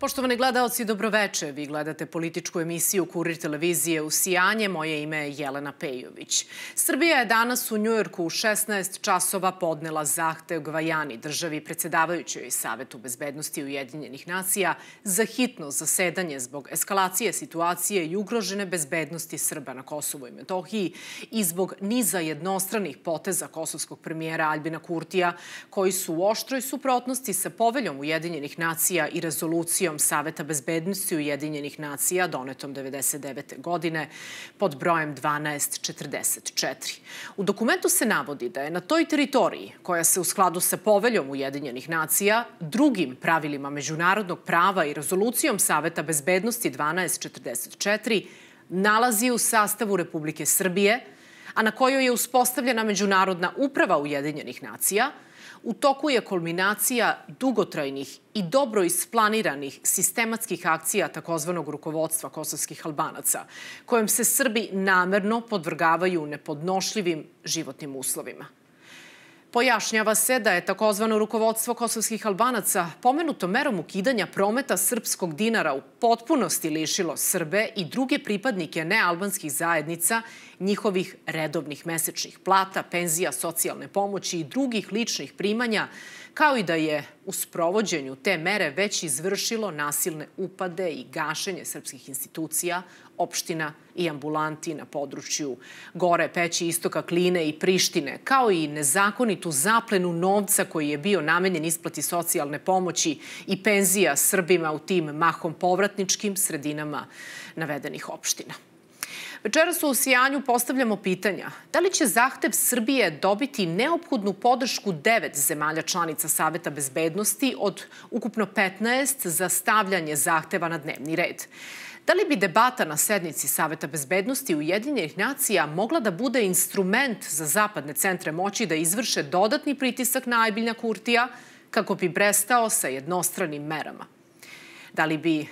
Poštovani gledaoci, dobroveče. Vi gledate političku emisiju Kurir televizije u Sijanje. Moje ime je Jelena Pejović. Srbija je danas u Njujorku u 16 časova podnela zahtev Gvajani, državi predsjedavajućoj Savetu bezbednosti Ujedinjenih nacija, za hitno zasedanje zbog eskalacije situacije i ugrožene bezbednosti Srba na Kosovu i Metohiji i zbog niza jednostranih poteza kosovskog premijera Aljbina Kurtija, koji su u oštroj suprotnosti sa poveljom Ujedinjenih nacija i rezolucijom Saveta bezbednosti Ujedinjenih nacija donetom 1999. godine pod brojem 1244. U dokumentu se navodi da je na toj teritoriji, koja se u skladu sa poveljom Ujedinjenih nacija, drugim pravilima međunarodnog prava i rezolucijom Saveta bezbednosti 1244, nalazi u sastavu Republike Srbije, a na kojoj je uspostavljena Međunarodna uprava Ujedinjenih nacija, u toku je kulminacija dugotrajnih i dobro isplaniranih sistematskih akcija takozvanog rukovodstva kosovskih Albanaca, kojom se Srbi namerno podvrgavaju nepodnošljivim životnim uslovima. Pojašnjava se da je takozvano rukovodstvo kosovskih Albanaca pomenuto merom ukidanja prometa srpskog dinara u potpunosti lišilo Srbe i druge pripadnike nealbanskih zajednica njihovih redovnih mesečnih plata, penzija, socijalne pomoći i drugih ličnih primanja, kao i da je u sprovođenju te mere već izvršilo nasilne upade i gašenje srpskih institucija, opština i ambulanti na području Gore, Peći, istoka Kline i Prištine, kao i nezakonitu zaplenu novca koji je bio namenjen isplati socijalne pomoći i penzija Srbima u tim mahom povratničkim sredinama navedenih opština. Večeras u Sijanju postavljamo pitanja da li će zahtev Srbije dobiti neophodnu podršku 9 zemalja članica Saveta bezbednosti od ukupno 15 za stavljanje zahteva na dnevni red. Da li bi debata na sednici Saveta bezbednosti Ujedinjenih nacija mogla da bude instrument za zapadne centre moći da izvrše dodatni pritisak na Aljbina Kurtija kako bi prestao sa jednostranim merama? Da li bi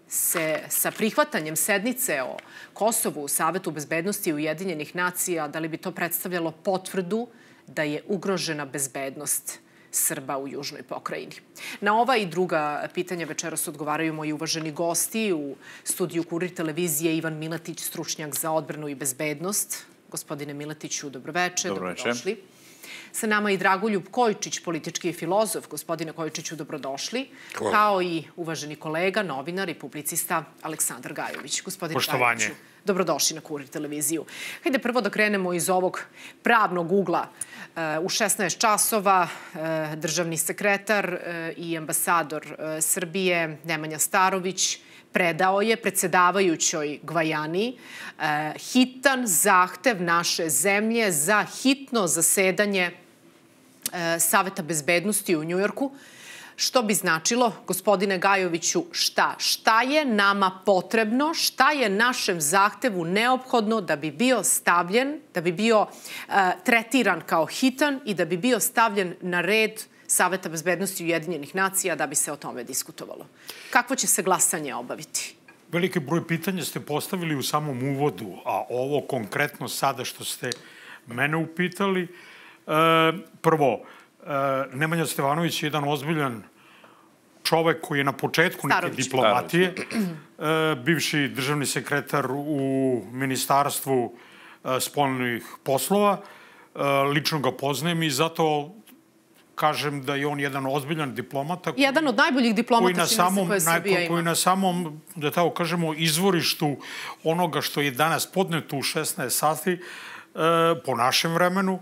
se sa prihvatanjem sednice o Kosovu u Savetu bezbednosti Ujedinjenih nacija, da li bi to predstavljalo potvrdu da je ugrožena bezbednost Srba u južnoj pokrajini? Na ova i druga pitanja večeras odgovaraju moji uvaženi gosti u studiju Kurir televizije. Ivan Miletić, stručnjak za odbranu i bezbednost. Gospodine Miletiću, dobroveče. Dobrodošli. Sa nama i Dragoljub Kojičić, politički filozof. Gospodine Kojičiću, dobrodošli. Hvala. Kao i uvaženi kolega, novinar i publicista Aleksandar Gajović. Gospodine Gajoviću, dobrodošli na Kurir televiziju. Hajde prvo da krenemo iz ovog pravnog ugla. U 16 časova državni sekretar i ambasador Srbije Nemanja Starović predao je predsjedavajućoj Gvajani hitan zahtev naše zemlje za hitno zasedanje Saveta bezbednosti u Njujorku, što bi značilo, gospodine Gajoviću, šta? Šta je nama potrebno, šta je našem zahtevu neophodno da bi bio stavljen, da bi bio tretiran kao hitan i da bi bio stavljen na red Saveta bezbednosti Ujedinjenih nacija da bi se o tome diskutovalo? Kako će se glasanje obaviti? Veliki broj pitanja ste postavili u samom uvodu, a ovo konkretno sada što ste mene upitali. Prvo, Nemanja Stevanović je jedan ozbiljan čovek koji je na početku neke diplomatije, bivši državni sekretar u Ministarstvu spoljnih poslova. Lično ga poznajem i zato kažem da je on jedan ozbiljan diplomata. Jedan od najboljih diplomata koje Srbija ima. Koji na samom, da tako kažemo, izvorištu onoga što je danas podneto u 16 sati, po našem vremenu,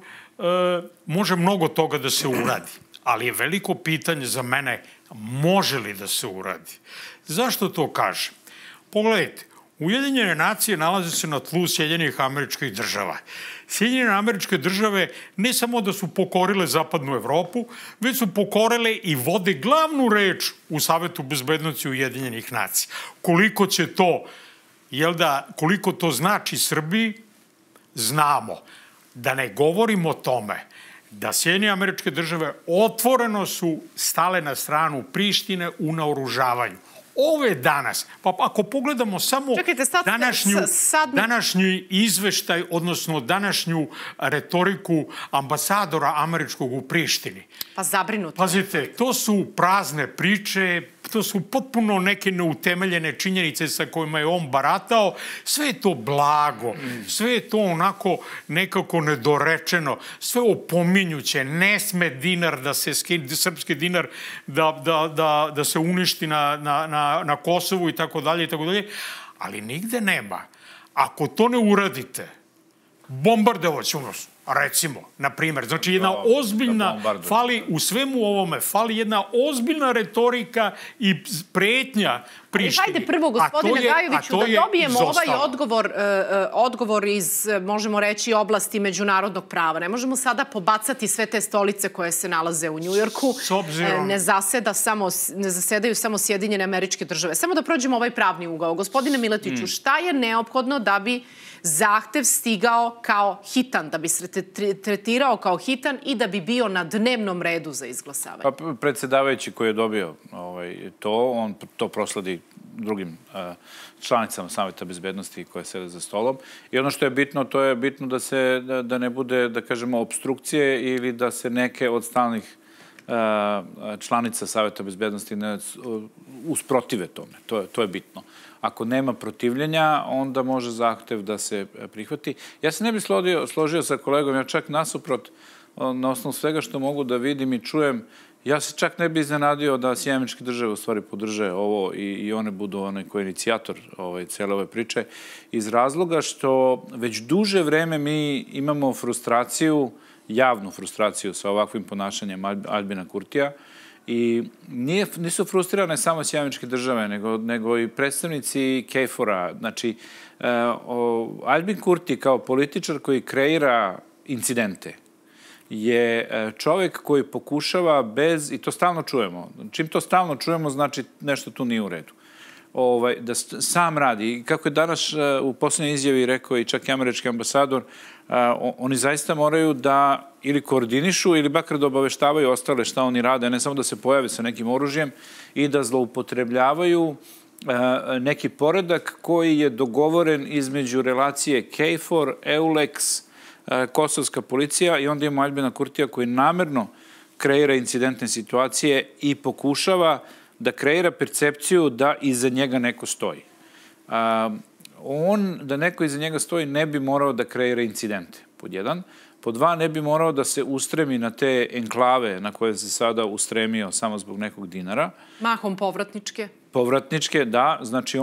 može mnogo toga da se uradi. Ali je veliko pitanje za mene, može li da se uradi? Zašto to kažem? Pogledajte, Ujedinjene nacije nalaze se na tlu Sjedinjenih Američkih Država. Sjedinjene Američke Države ne samo da su pokorile zapadnu Evropu, već su pokorile i vode glavnu reč u Savetu bezbednosti Ujedinjenih nacija. Koliko će to, koliko to znači Srbiji, znamo. Da ne govorimo o tome da Sjedinjene Američke Države otvoreno su stale na stranu Prištine u naoružavanju. Ove danas, pa ako pogledamo samo današnji izveštaj, odnosno današnju retoriku ambasadora američkog u Prištini. Pa zabrinuto. Pazite, to su prazne priče, to su potpuno neke neutemeljene činjenice sa kojima je on baratao. Sve je to blago, sve je to onako nekako nedorečeno, sve opominjuće, ne sme dinar da se skine, srpski dinar da se uništi na Kosovu i tako dalje, ali nigde nema. Ako to ne uradite, bombardovaću nas, recimo, na primjer. Znači, jedna ozbiljna, u svemu ovome, fali jedna ozbiljna retorika i pretnja Prištini. Hajde prvo, gospodine Gajoviću, da dobijemo ovaj odgovor iz, možemo reći, oblasti međunarodnog prava. Ne možemo sada pobacati sve te stolice koje se nalaze u Njujorku. Ne zasedaju samo Sjedinjene Američke Države. Samo da prođemo ovaj pravni ugao. Gospodine Miletiću, šta je neophodno da bi zahtev stigao kao hitan, da bi se tretirao kao hitan i da bi bio na dnevnom redu za izglasavanje? Pa predsjedavajući koji je dobio to, on to prosledi drugim članicama Saveta bezbednosti koje sede za stolom. I ono što je bitno, to je bitno da ne bude, da kažemo, obstrukcije ili da se neke od stalnih članica Saveta bezbednosti ne usprotive tome. To je bitno. Ako nema protivljenja, onda može zahtev da se prihvati. Ja se ne bih složio sa kolegom, ja čak nasuprot, na osnovu svega što mogu da vidim i čujem, ja se čak ne bih iznenadio da Sjedinjene Američke Države u stvari podrže ovo i one budu onaj koji je inicijator cijele ove priče, iz razloga što već duže vreme mi imamo frustraciju, javnu frustraciju sa ovakvim ponašanjem Aljbina Kurtija, i nisu frustrirane samo Sjedinjene Američke Države, nego i predstavnici KFOR-a. Znači, Aljbin Kurti kao političar koji kreira incidente je čovek koji pokušava bez, i to stalno čujemo, čim to stalno čujemo, znači nešto tu nije u redu, da sam radi. I kako je danas u posljednjoj izjavi rekao i čak i američki ambasador, oni zaista moraju da ili koordinišu ili bakar da obaveštavaju ostale šta oni rade, ne samo da se pojave sa nekim oružjem i da zloupotrebljavaju neki poredak koji je dogovoren između relacije KFOR, EULEX, kosovska policija, i onda imamo Aljbina Kurtija koji namerno kreira incidentne situacije i pokušava da kreira percepciju da iza njega neko stoji. Da neko iza njega stoji ne bi morao da kreira incidente, pod jedan. Pod dva, ne bi morao da se ustremi na te enklave na koje se sada ustremio samo zbog nekog dinara. Mahom povratničke. Povratničke, da. Znači,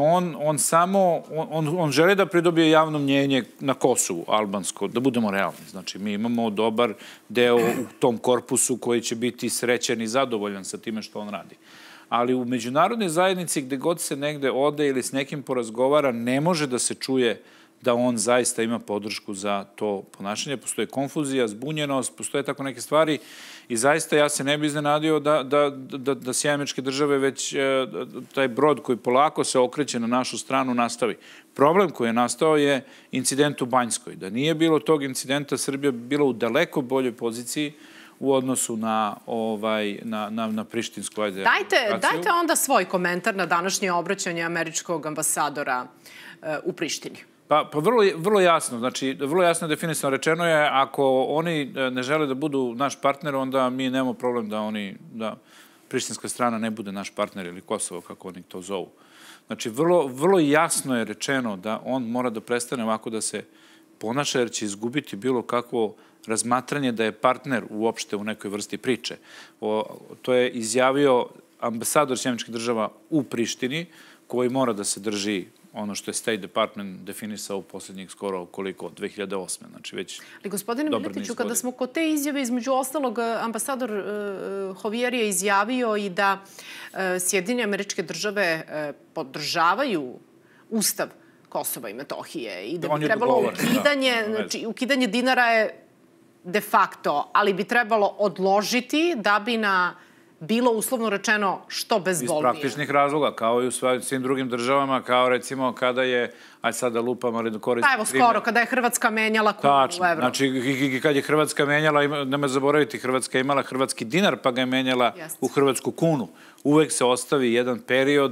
on želi da pridobije javno mnjenje na Kosovu, albansko, da budemo realni. Znači, mi imamo dobar deo u tom korpusu koji će biti srećan i zadovoljan sa time što on radi. Ali u međunarodnoj zajednici, gde god se negde ode ili s nekim porazgovara, ne može da se čuje da on zaista ima podršku za to ponašanje. Postoje konfuzija, zbunjenost, postoje tako neke stvari i zaista ja se ne bi iznenadio da Sjedinjene Američke Države već taj brod koji polako se okreće na našu stranu nastavi. Problem koji je nastao je incident u Banjskoj. Da nije bilo tog incidenta, Srbija bi bila u daleko boljoj poziciji u odnosu na prištinsku administraciju. Dajte onda svoj komentar na današnje obraćanje američkog ambasadora u Prištini. Pa vrlo jasno, znači vrlo jasno definisano rečeno je, ako oni ne žele da budu naš partner, onda mi nemamo problem da prištinska strana ne bude naš partner ili Kosovo, kako oni to zovu. Znači vrlo jasno je rečeno da on mora da prestane ovako da se ponaša, jer će izgubiti bilo kakvo razmatranje da je partner uopšte u nekoj vrsti priče. To je izjavio ambasador Sjedinjenih Američkih Država u Prištini, koji mora da se drži ono što je State Department definisao u posljednjih skoro koliko, 2008. Znači već... Ali gospodine Miletiću, kada smo kod te izjave, između ostalog, ambasador Hovijer je izjavio i da Sjedinjene Američke Države podržavaju Ustav Kosova i Metohije i da bi trebalo ukidanje dinara je de facto, ali bi trebalo odložiti da bi bilo uslovno rečeno što bezbolnije. Iz praktičnih razloga, kao i u svim drugim državama, kao recimo kada je, ajde sad da lupam, ali da koristim... Pa evo skoro, kada je Hrvatska menjala kunu u evro. Znači, i kad je Hrvatska menjala, nema zaboraviti, Hrvatska je imala hrvatski dinar, pa ga je menjala u hrvatsku kunu. Uvek se ostavi jedan period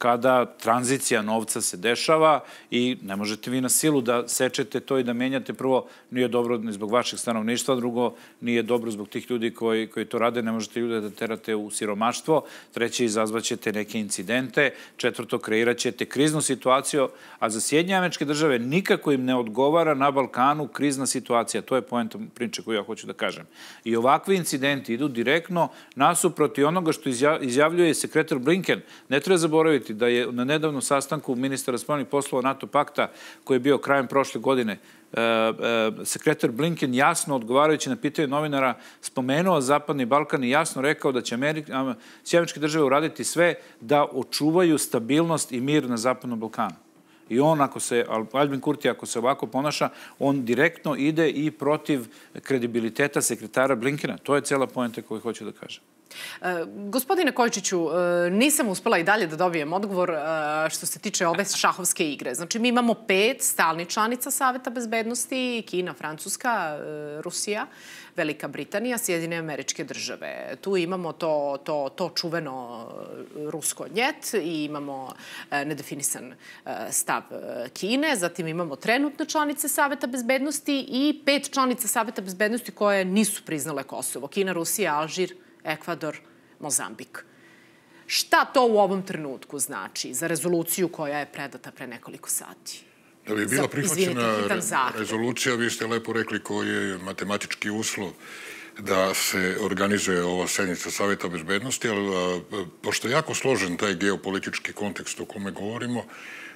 kada tranzicija novca se dešava i ne možete vi na silu da sečete to i da menjate. Prvo, nije dobro ni zbog vašeg stanovništva, drugo, nije dobro zbog tih ljudi koji to rade, ne možete ljude da terate u siromaštvo, treće, izazvaćete neke incidente, četvrto, kreirat ćete kriznu situaciju, a za Sjedinjene Američke Države nikako im ne odgovara na Balkanu krizna situacija. To je poenta priče koju ja hoću da kažem. I ovakvi incidenti idu direktno nasuprot i onoga što izjavljuje sekretar Blinken. Ne treba zaboraviti da je na nedavnom sastanku ministara spoljnih poslova NATO pakta, koji je bio krajem prošle godine, sekretar Blinken jasno odgovarajući na pitanje novinara spomenuo Zapadni Balkan i jasno rekao da će Sjedinjene Američke Države uraditi sve da očuvaju stabilnost i mir na Zapadnom Balkanu. I on, Albin Kurti, ako se ovako ponaša, on direktno ide i protiv kredibiliteta sekretara Blinkena. To je cela poenta koju hoću da kažem. Gospodine Kojičiću, nisam uspela i dalje da dobijem odgovor što se tiče ove šahovske igre. Znači, mi imamo 5 stalnih članica Saveta bezbednosti, Kina, Francuska, Rusija, Velika Britanija, Sjedinjene Američke Države. Tu imamo to čuveno rusko njet i imamo nedefinisan stav Kine. Zatim imamo trenutne članice Saveta bezbednosti i 5 članica Saveta bezbednosti koje nisu priznale Kosovo. Kina, Rusija, Alžir, Ekvador, Mozambik. Šta to u ovom trenutku znači za rezoluciju koja je predata pre nekoliko sati? Da bi bila prihvaćena rezolucija, vi ste lepo rekli koji je matematički uslov da se organizuje ova sednica Saveta bezbednosti, ali pošto je jako složen taj geopolitički kontekst o kome govorimo,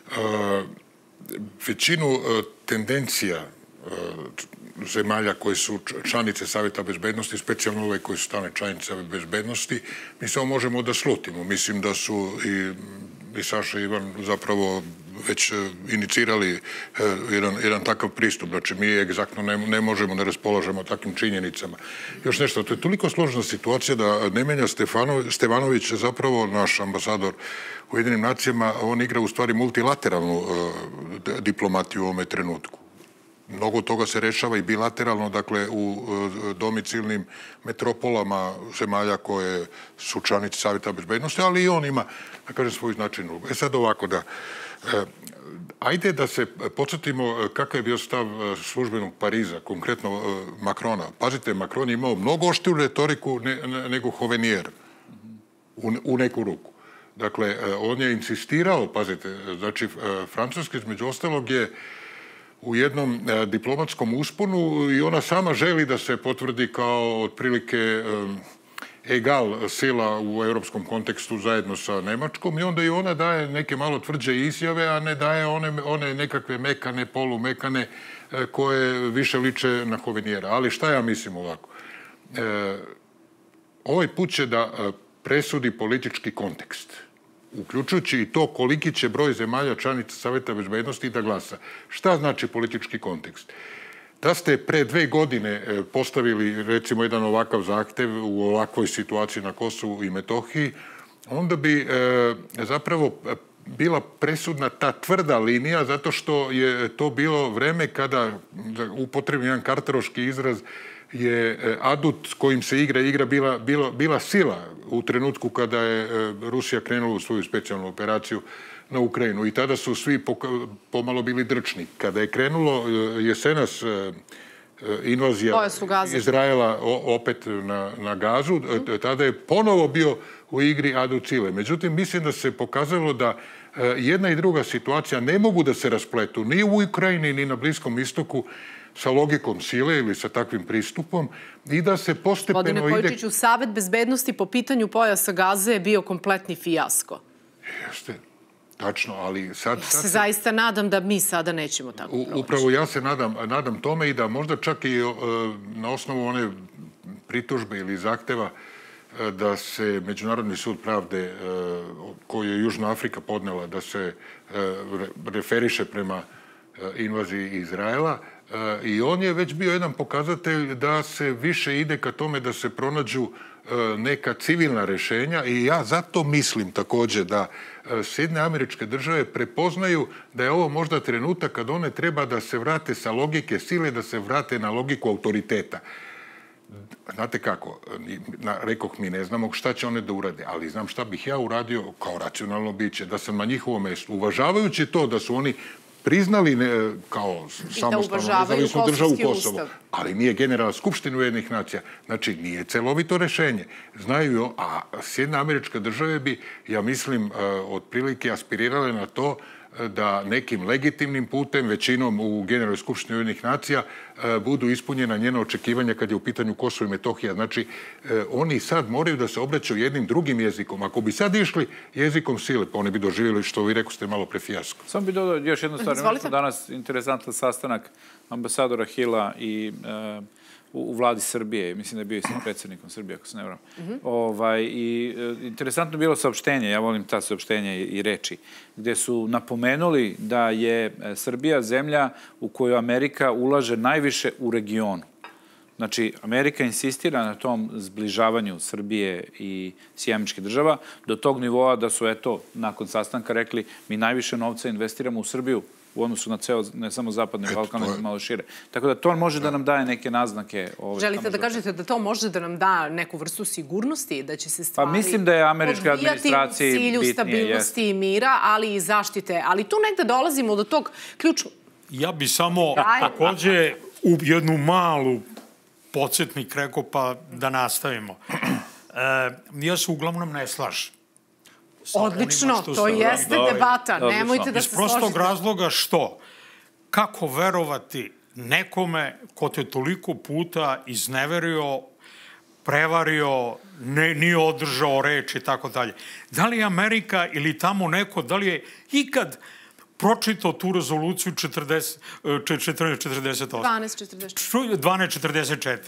većinu tendencija zemalja koje su članice Saveta bezbednosti, specijalno ove koje su stalne članice bezbednosti, mi samo možemo da slutimo. Mislim da su i Saša i Ivan zapravo već inicirali jedan takav pristup. Znači, mi egzaktno ne možemo da raspolažemo takvim činjenicama. Još nešto, to je toliko složena situacija da Nemanja Stevanović, zapravo naš ambasador u Ujedinim nacijama, on igra u stvari multilateralnu diplomatiju u ovome trenutku. Mnogo toga se rešava i bilateralno, dakle, u domicilnim metropolama zemalja koje su članice Saveta bezbednosti, ali i on ima, da kažem, svoju značajnu ulogu. Sad ovako da... Ajde da se podsjetimo kakav je bio stav službenog Pariza, konkretno Makrona. Pazite, Makron je imao mnogo oštru retoriku nego Hovenier u neku ruku. Dakle, on je insistirao, pazite, znači, Francuska između ostalog je u jednom diplomatskom usponu i ona sama želi da se potvrdi kao otprilike egal sila u europskom kontekstu zajedno sa Nemačkom i onda i ona daje neke malo tvrđe izjave, a ne daje one nekakve mekane, polumekane koje više liče na Hovenijera. Ali šta ja mislim ovako? Ovaj put će da presudi politički kontekst, uključujući i to koliki će broj zemalja članica Saveta bezbednosti da glasa. Šta znači politički kontekst? Da ste pre 2 godine postavili, recimo, jedan ovakav zahtev u ovakvoj situaciji na Kosovu i Metohiji, onda bi zapravo bila presudna ta tvrda linija, zato što je to bilo vreme kada, upotrebim jedan karteroški izraz, je adut s kojim se igra bila sila u trenutku kada je Rusija krenula u svoju specijalnu operaciju na Ukrajinu. I tada su svi pomalo bili drčni. Kada je krenulo jesenas invazija Izraela opet na Gazu, tada je ponovo bio u igri adut sile. Međutim, mislim da se pokazalo da jedna i druga situacija ne mogu da se raspletu ni u Ukrajini, ni na Bliskom istoku sa logikom sile ili sa takvim pristupom i da se postepeno ide... Gospodine Kojičiću, Savet bezbednosti po pitanju pojasa Gaze je bio kompletni fijasko. Jeste, tačno, ali sad... Ja se zaista nadam da mi sada nećemo tako proći. Upravo ja se nadam tome i da možda čak i na osnovu one pritužbe ili zahteva da se Međunarodni sud pravde koji je Južna Afrika podnela da se referiše prema invaziji Izraela, i on je već bio jedan pokazatelj da se više ide ka tome da se pronađu neka civilna rešenja i ja zato mislim takođe da Sjedinjene Američke Države prepoznaju da je ovo možda trenutak kad one treba da se vrate sa logike sile, da se vrate na logiku autoriteta. Znate kako, rekoh mi ne znamo šta će one da urade, ali znam šta bih ja uradio kao racionalno biće, da sam na njihovom mestu, uvažavajući to da su oni priznali kao samostalno nezavisnu državu Kosovo, ali nije Generalna skupština Ujedinjenih nacija. Znači, nije celovito rešenje. Znaju, a Sjedinjene Američke Države bi, ja mislim, otprilike aspirirale na to da nekim legitimnim putem, većinom u Generalnoj skupštini Ujedinjenih nacija, budu ispunjena njena očekivanja kad je u pitanju Kosovo i Metohija. Znači, oni sad moraju da se obraćaju jednim drugim jezikom. Ako bi sad išli jezikom sile, pa oni bi doživjeli, što vi rekoste, malo pre fijasko. Samo bi dodao još jednu stvar. Imamo danas interesantan sastanak ambasadora Hila i u vladi Srbije. Mislim da je bio i sa predsjednikom Srbije, ako se ne varam. I interesantno je bilo saopštenje, ja volim ta saopštenja i reči, gde su napomenuli da je Srbija zemlja u koju Amerika ulaže najviše u regionu. Znači, Amerika insistira na tom zbližavanju Srbije i Sjedinjenih Država do tog nivoa da su, eto, nakon sastanka rekli mi najviše novca investiramo u Srbiju u odnosu na ceo, ne samo Zapadni Balkan, nego malo šire. Tako da to može da nam daje neke naznake. Želite da kažete da to može da nam da neku vrstu sigurnosti, da će se stvari mislim da je američka administracija u cilju stabilnosti i mira, ali i zaštite. Ali tu negde dolazimo do tog ključnog... Ja bi samo takođe u jednu malu podsjetnik rekao, pa da nastavimo. Ja se uglavnom ne slažem. Odlično, to jeste debata. Nemojte da se složite. Iz prostog razloga što, kako verovati nekome ko te toliko puta izneverio, prevario, nije održao reč i tako dalje. Da li je Amerika ili tamo neko, da li je ikad pročitao tu rezoluciju 1244?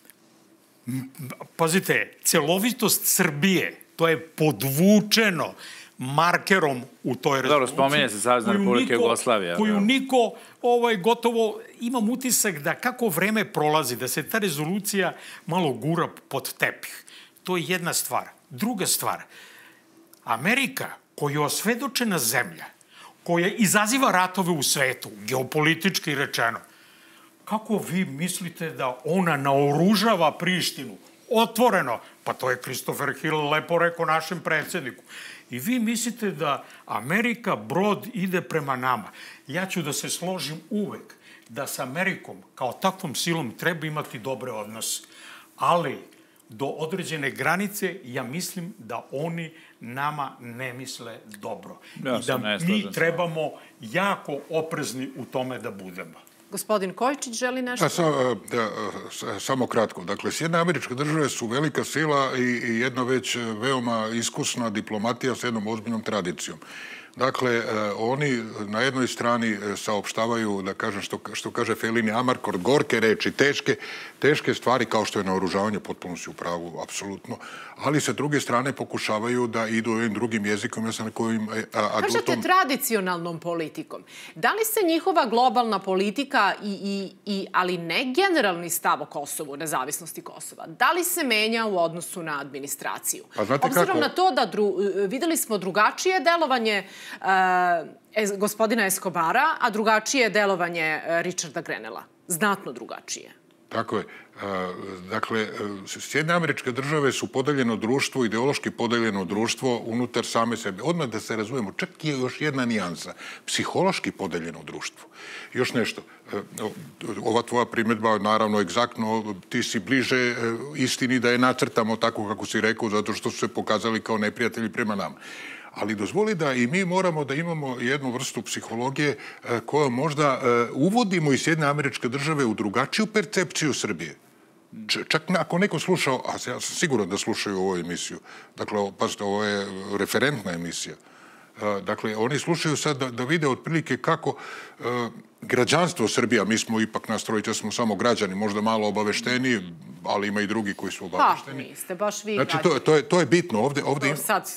Pazite, celovitost Srbije, to je podvučeno markerom u toj rezoluciji. Dobro, spominje se Savezna Republika Jugoslavija. Koju niko, gotovo, imam utisak da kako vreme prolazi, da se ta rezolucija malo gura pod tepih. To je jedna stvar. Druga stvar, Amerika, koja je osvedočena zemlja, koja izaziva ratove u svetu, geopolitički rečeno, kako vi mislite da ona naoružava Prištinu? Otvoreno. Pa to je Christopher Hill lepo rekao našem predsjedniku. I vi mislite da Amerika brod ide prema nama. Ja ću da se složim uvek da sa Amerikom kao takvom silom treba imati dobre odnose. Ali do određene granice ja mislim da oni nama ne misle dobro. I da mi trebamo jako oprezni u tome da budemo. Gospodin Kojičić želi nešto? Samo kratko. Dakle, Sjedinjene Američke Države su velika sila i jedna već veoma iskusna diplomatija s jednom ozbiljnom tradicijom. Dakle, oni na jednoj strani saopštavaju, da kažem, što kaže Felini Amarkord, gorke reči, teške stvari kao što je naoružavanje, potpuno si u pravu, apsolutno, ali sa druge strane pokušavaju da idu ovim drugim jezikom, ja sam na kojim adutom... Kažete tradicionalnom politikom. Da li se njihova globalna politika, ali ne generalni stav o Kosovu, nezavisnosti Kosova, da li se menja u odnosu na administraciju? Obzirom na to da videli smo drugačije delovanje gospodina Eskobara, a drugačije delovanje Richarda Grenella. Znatno drugačije. Tako je. Dakle, Sjedinjene Američke Države su podeljeno društvo, ideološki podeljeno društvo unutar same sebe. Odmah da se razumemo, čak je još jedna nijansa. Psihološki podeljeno društvo. Još nešto. Ova tvoja primjedba, naravno, egzaktno, ti si bliže istini da je nacrtamo tako kako si rekao, zato što su se pokazali kao neprijatelji prema nama. Ali dozvoli da i mi moramo da imamo jednu vrstu psihologije koju možda uvodimo iz Sjedinjene Američke Države u drugačiju percepciju Srbije. Čak ako neko slušao, a ja sam siguran da slušaju ovu emisiju, dakle, pazite, ovo je referentna emisija, dakle, oni slušaju sad da vide otprilike kako građanstvo Srbija, mi smo ipak nastrojite, smo samo građani, možda malo obavešteni, ali ima i drugi koji su obavešteni. Pa, niste baš vi građani. Znači, to je bitno. Sad,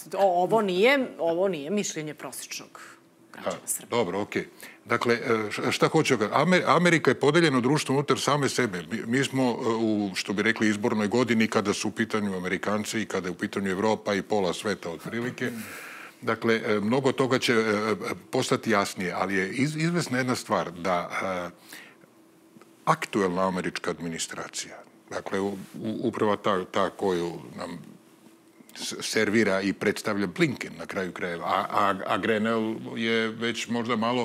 ovo nije mišljenje prosječnog građana Srbije. Dobro, okej. Dakle, šta hoću ga? Amerika je podeljeno društvo unutar same sebe. Mi smo u, što bi rekli, izbornoj godini kada su u pitanju Amerikanci i kada je u pitanju Evropa i pola sveta otprilike. Dakle, mnogo toga će postati jasnije, ali je izvesna jedna stvar da aktuelna američka administracija Dakle, upravo ta koju nam servira i predstavlja Blinken na kraju krajeva. A Grenell je već možda malo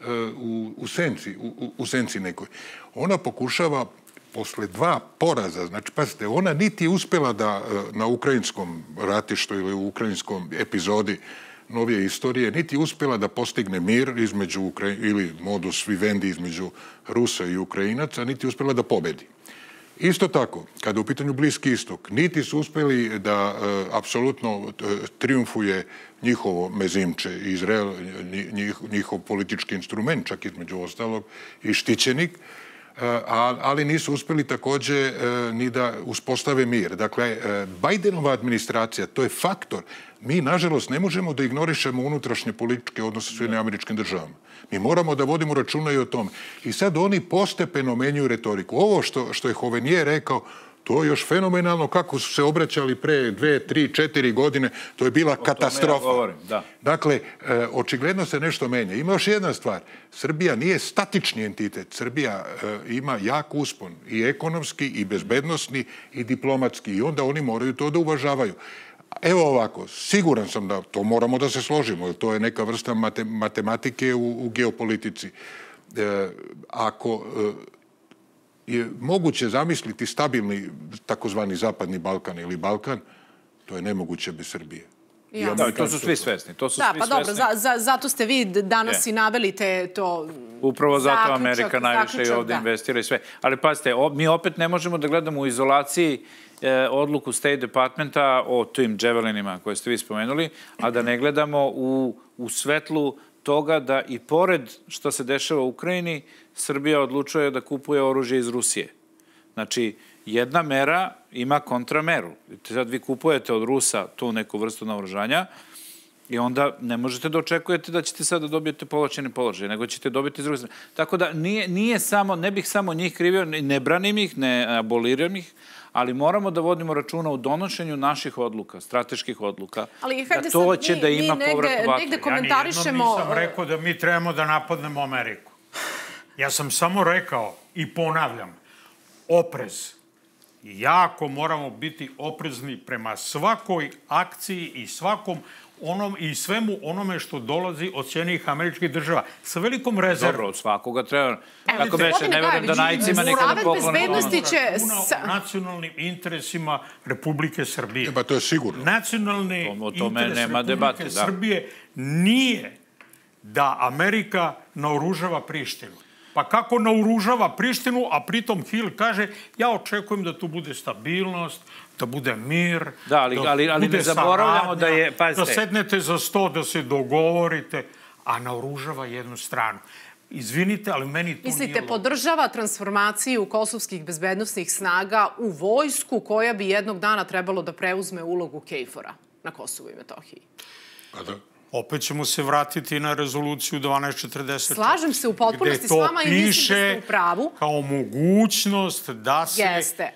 u senci nekoj. Ona pokušava posle 2 poraza, znači, pazite, ona niti je uspela da na ukrajinskom ratištu ili u ukrajinskom epizodi novije istorije, niti je uspela da postigne mir između, ili modus vivendi između Rusa i Ukrajinaca, niti je uspela da pobedi. Isto tako, kada u pitanju Bliski istok, niti su uspeli da apsolutno triumfuje njihovo mezimče, Izrael, njihov politički instrument, čak između ostalog, i štićenik, ali nisu uspeli takođe ni da uspostave mir. Dakle, Bajdenova administracija, to je faktor. Mi, nažalost, ne možemo da ignorišemo unutrašnje političke odnose s Sjedinjenim Američkim Državama. Mi moramo da vodimo računa i o tome. I sad oni postepeno menjuju retoriku. Ovo što je Hovenier rekao, to je još fenomenalno kako su se obraćali pre 2, 3, 4 godine. To je bila katastrofa. Dakle, očigledno se nešto menja. Ima još jedna stvar. Srbija nije statični entitet. Srbija ima jak uspon i ekonomski, i bezbednosni, i diplomatski. I onda oni moraju to da uvažavaju. Evo ovako, siguran sam da to moramo da se složimo, jer to je neka vrsta matematike u geopolitici. Ako je moguće zamisliti stabilni takozvani Zapadni Balkan ili Balkan, to je nemoguće bez Srbije. Da, to su svi svesni. Da, pa dobro, zato ste vi danas i naveli to upravo zato Amerika najviše i ovde investira i sve. Ali pazite, mi opet ne možemo da gledamo u izolaciji odluku State Departmenta o tim Javelinima koje ste vi spomenuli, a da ne gledamo u svetlu toga da i pored što se dešava u Ukrajini, Srbija odlučuje da kupuje oružje iz Rusije. Znači, jedna mera ima kontrameru. Sad vi kupujete od Rusa tu neku vrstu naoružanja i onda ne možete da očekujete da ćete sad da dobijete povlačeni položaj, nego ćete dobiti iz druge strane. Tako da nije samo, ne bih samo njih krivio, ne branim ih, ne aboliram ih, ali moramo da vodimo računa u donošenju naših odluka, strateških odluka, da to će da ima povrat u vatru. Ja nijednom nisam rekao da mi trebamo da napadnemo Ameriku. Ja sam samo rekao i ponavljam, oprez. Jako moramo biti oprezni prema svakoj akciji i svakom i svemu onome što dolazi od Sjedinjenih Američkih Država. Sa velikom rezervom. Dobro, od svakoga treba. Kako beše, ne verujem da najcima nekada poklone. O nacionalnim interesima Republike Srbije. Pa to je sigurno. Nacionalni interes Republike Srbije nije da Amerika naoružava Prištinu. Pa kako naoružava Prištinu, a pritom Hill kaže ja očekujem da tu bude stabilnost, da bude mir, da bude saradnja, da sednete za sto, da se dogovorite, a naoružava jednu stranu. Izvinite, ali meni to nije logično. Mislite, podržava transformaciju kosovskih bezbednosnih snaga u vojsku koja bi jednog dana trebalo da preuzme ulogu KFOR-a na Kosovu i Metohiji? Pa da. Opet ćemo se vratiti na rezoluciju 1244. Slažem se u potpunosti s vama i mislim da ste u pravu. Kao mogućnost da se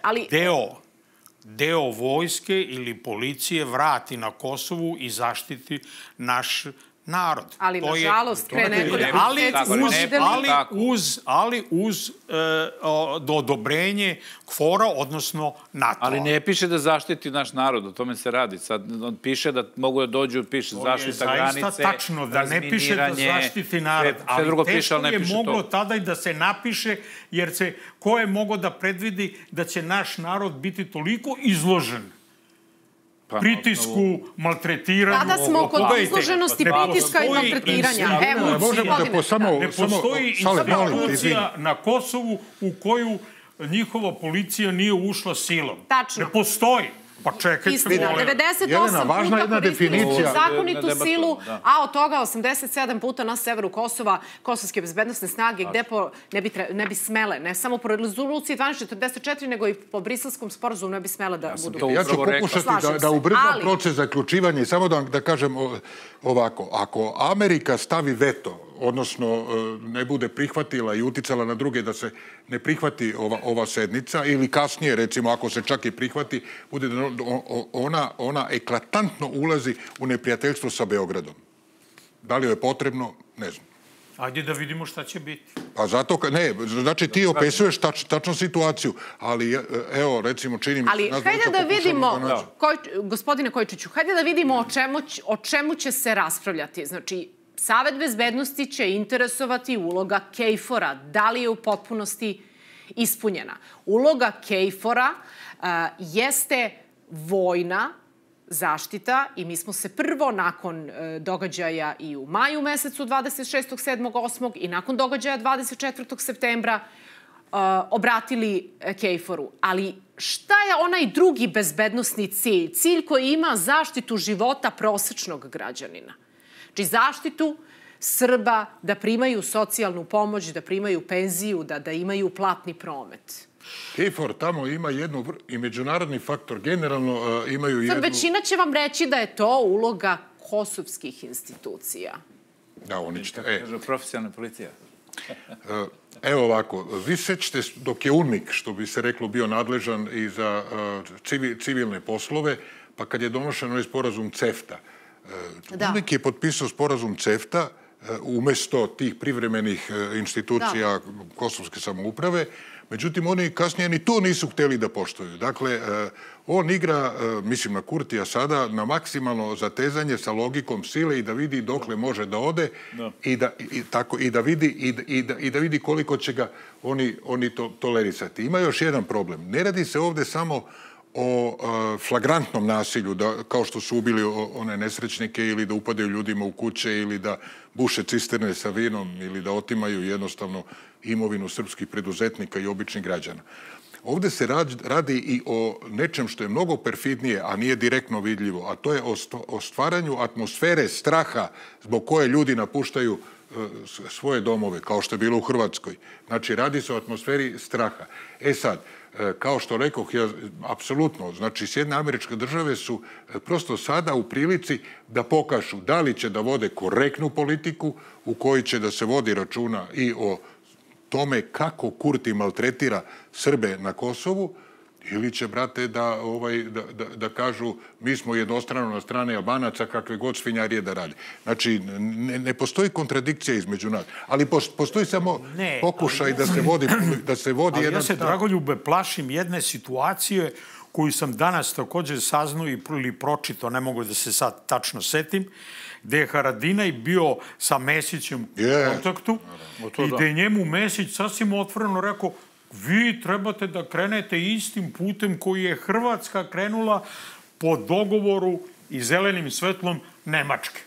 deo vojske ili policije vrati na Kosovu i zaštiti naš narod. Ali, nažalost, pre nekoliko ali uz odobrenje KFOR-a, odnosno NATO-a. Ali ne piše da zaštiti naš narod, o tome se radi. Sad piše da mogu da dođu, piše zaštita granice, razminiranje. To je zaista tačno, da ne piše da zaštiti narod. Ali teško je moglo tada i da se napiše, jer ko je mogao da predvidi da će naš narod biti toliko izložen pritisku, maltretiranju. Kada smo kod izloženosti pritiska i maltretiranja. Ne postoji institucija na Kosovu u koju njihova policija nije ušla silom. Tačno. Ne postoji. Pa čekajte. Istina, 98 puta koristili su zakonitu silu, a od toga 87 puta na severu Kosova, kosovske bezbednosne snage, gde ne bi smele, ne samo po rezoluciji 1244, nego i po briselskom sporazumu ne bi smele da budu. Ja ću pokušati da ubrzam proces zaključivanja i samo da kažem ovako. Ako Amerika stavi veto, odnosno ne bude prihvatila i uticala na druge da se ne prihvati ova sednica ili kasnije, recimo, ako se čak i prihvati, bude da ona eklatantno ulazi u neprijateljstvo sa Beogradom. Da li joj je potrebno? Ne znam. Ajde da vidimo šta će biti. Pa zato, ne, znači ti opisuješ tačnu situaciju, ali evo, recimo, čini mi se... Ali hajde da vidimo, gospodine Kojčiću, hajde da vidimo o čemu će se raspravljati. Znači, Savet bezbednosti će interesovati uloga KFOR-a. Da li je u potpunosti ispunjena? Uloga KFOR-a jeste vojna zaštita i mi smo se prvo nakon događaja i u maju mesecu 26. 7. 8. i nakon događaja 24. septembra obratili KFOR-u. Ali šta je onaj drugi bezbednosni cilj? Cilj koji ima zaštitu života prosečnog građanina. Znači zaštitu Srba da primaju socijalnu pomoć, da primaju penziju, da imaju platni promet. KFOR tamo ima i međunarodni faktor, generalno imaju jednu... Većina će vam reći da je to uloga kosovskih institucija. Da, oni će... Profesionalna policija. Evo ovako, vi sećate dok je UNMIK, što bi se reklo, bio nadležan i za civilne poslove, pa kad je donošen onaj sporazum CEFTA. UNMIK je potpisao sporazum CEFTA umesto tih privremenih institucija kosovske samouprave. Međutim, oni kasnije ni to nisu hteli da poštuju. Dakle, on igra, mislim na Kurtija sada, na maksimalno zatezanje sa logikom sile i da vidi dokle može da ode i da vidi koliko će ga oni tolerisati. Ima još jedan problem. Ne radi se ovde samo o flagrantnom nasilju, kao što su ubili one nesrećnike ili da upadaju ljudima u kuće ili da buše cisterne sa vinom ili da otimaju jednostavno imovinu srpskih preduzetnika i običnih građana. Ovde se radi i o nečem što je mnogo perfidnije, a nije direktno vidljivo, a to je o stvaranju atmosfere straha zbog koje ljudi napuštaju svoje domove, kao što je bilo u Hrvatskoj. Znači, radi se o atmosferi straha. E sad, kao što rekoh, apsolutno, znači Sjedinjene Američke Države su prosto sada u prilici da pokažu da li će da vode korektnu politiku u kojoj će da se vodi računa i o tome kako Kurti maltretira Srbe na Kosovu, ili će, brate, da kažu mi smo jednostrano na strane Albanaca kakve god svinjarije da rade. Znači, ne postoji kontradikcija između nas, ali postoji samo pokušaj da se vodi jedan... Ali ja se, Dragoljube, plašim jedne situacije koju sam danas također saznao ili pročitao, ne mogu da se sad tačno setim, gde je Haradinaj bio sa Mesićem u kontaktu i gde je njemu Mesić sasvim otvoreno rekao vi trebate da krenete istim putem koji je Hrvatska krenula po dogovoru i zelenim svetlom Nemačke.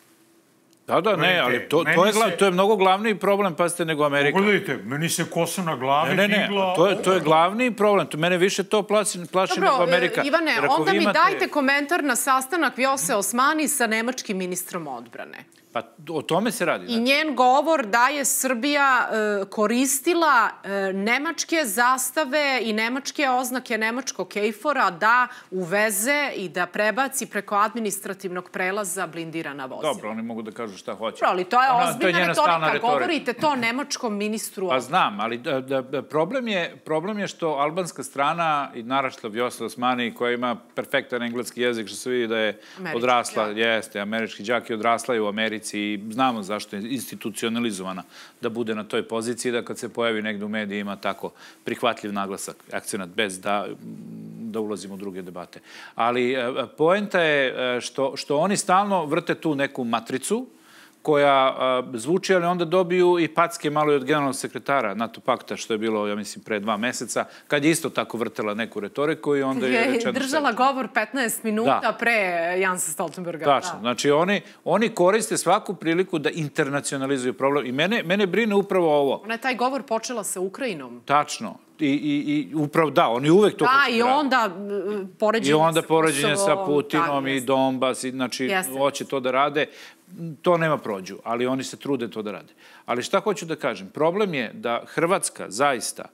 Da, ne, ali to je mnogo glavniji problem, pazite, nego Amerika. Pogledajte, meni se kosa na glavi digla... To je glavniji problem, mene više to plaši nego Amerika. Dobro, Ivane, onda mi dajte komentar na sastanak Vjose Osmani sa nemačkim ministrom odbrane. Pa o tome se radi. I njen govor da je Srbija koristila nemačke zastave i nemačke oznake nemačkog KFOR-a da uveze i da prebaci preko administrativnog prelaza blindirana vozila. Dobro, oni mogu da kažu šta hoće. Dobro, ali to je ozbiljna retorika. Govorite to nemačkom ministru. Pa znam, ali problem je što albanska strana i naraštav Vjosa Osmani, koja ima perfektan engleski jezik, što se vidi da je odrasla, jeste, američki đak je odrasla i u Americi i znamo zašto je institucionalizovana da bude na toj poziciji, da kad se pojavi negde u medijima tako prihvatljiv naglasak, akcenat, bez da ulazimo u druge debate. Ali poenta je što oni stalno vrte tu neku matricu koja zvuči, ali onda dobiju i packe malo i od generalnog sekretara NATO pakta, što je bilo, ja mislim, pre 2 meseca, kad je isto tako vrtela neku retoriku i onda je rečeno... Držala govor 15 minuta pre Jansa Stoltenberga. Tačno. Znači, oni koriste svaku priliku da internacionalizuju problem. I mene brine upravo ovo. Ona je taj govor počela sa Ukrajinom. Tačno. I upravo da, oni uvek to... Da, i onda poređenje sa Putinom i Donbas, znači, hoće to da rade. To nema prođu, ali oni se trude to da rade. Ali šta hoću da kažem? Problem je da Hrvatska zaista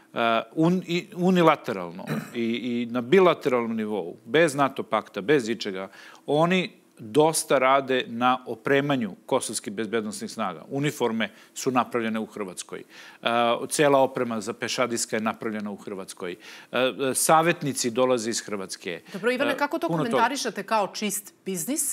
unilateralno i na bilateralnom nivou, bez NATO pakta, bez ičega, oni dosta rade na opremanju kosovskih bezbednostnih snaga. Uniforme su napravljene u Hrvatskoj. Cela oprema za pešadijska je napravljena u Hrvatskoj. Savetnici dolaze iz Hrvatske. Dobro, Ivane, kako to komentarišete kao čist biznis?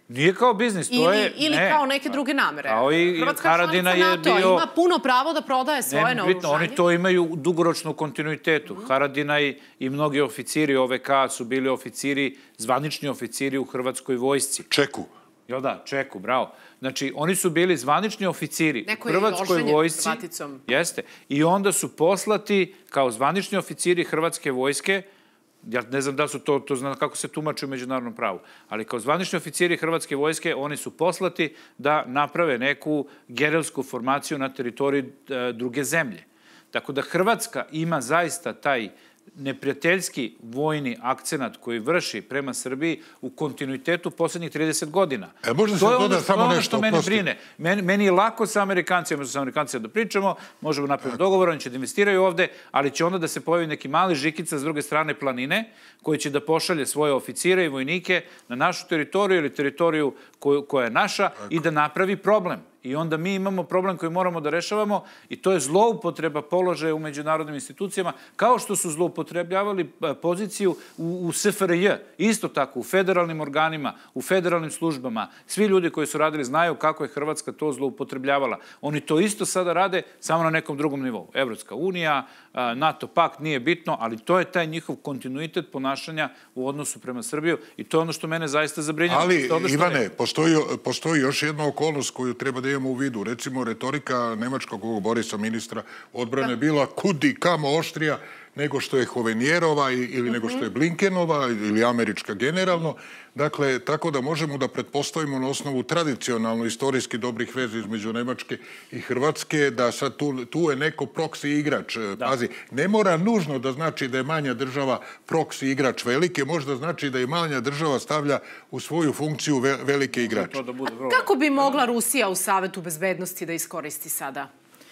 Nije kao biznis, to je... Ili kao neke druge namere. Kao i Haradina je bio... Ima puno pravo da prodaje svoje naoružanje. Oni to imaju u dugoročnom kontinuitetu. Haradina i mnogi oficiri OVK su bili oficiri, zvanični oficiri u Hrvatskoj vojsci. Čeku. Jel da, Čeku, bravo. Znači, oni su bili zvanični oficiri u Hrvatskoj vojsci. Jeste. I onda su poslati kao zvanični oficiri Hrvatske vojske. Ja ne znam da su to znam kako se tumači u međunarodnom pravu, ali kao zvanični oficiri Hrvatske vojske oni su poslati da naprave neku gerilsku formaciju na teritoriji druge zemlje. Tako da Hrvatska ima zaista taj neprijateljski vojni akcenat koji vrši prema Srbiji u kontinuitetu poslednjih 30 godina. Možda se doda samo nešto, što mene brine. Meni je lako sa Amerikancima, možemo sa Amerikancima da pričamo, možemo napraviti dogovor, oni će da investiraju ovde, ali će onda da se pojavi neki mali žikica s druge strane planine, koji će da pošalje svoje oficire i vojnike na našu teritoriju ili teritoriju koja je naša i da napravi problem. I onda mi imamo problem koji moramo da rešavamo i to je zloupotreba položaja u međunarodnim institucijama, kao što su zloupotrebljavali poziciju u SFRJ. Isto tako, u federalnim organima, u federalnim službama. Svi ljudi koji su radili znaju kako je Hrvatska to zloupotrebljavala. Oni to isto sada rade, samo na nekom drugom nivou. Evropska unija, NATO pakt, nije bitno, ali to je taj njihov kontinuitet ponašanja u odnosu prema Srbiju i to je ono što mene zaista zabrinjava. Ali, Ivane, postoji još jedna okolnost koju treba da imamo u vidu. Recimo, retorika nemačkog Borisa, ministra odbrane, bila kudi kamo oštrija nego što je Hovenjerova ili nego što je Blinkenova ili američka generalno. Dakle, tako da možemo da pretpostavimo na osnovu tradicionalno istorijski dobrih veza između Nemačke i Hrvatske, da sad tu je neko proksi igrač. Pazi, ne mora nužno da znači da je manja država proksi igrač velike, možda znači da je manja država stavlja u svoju funkciju velike igrače. Kako bi mogla Rusija u Savetu bezbednosti da iskoristi sada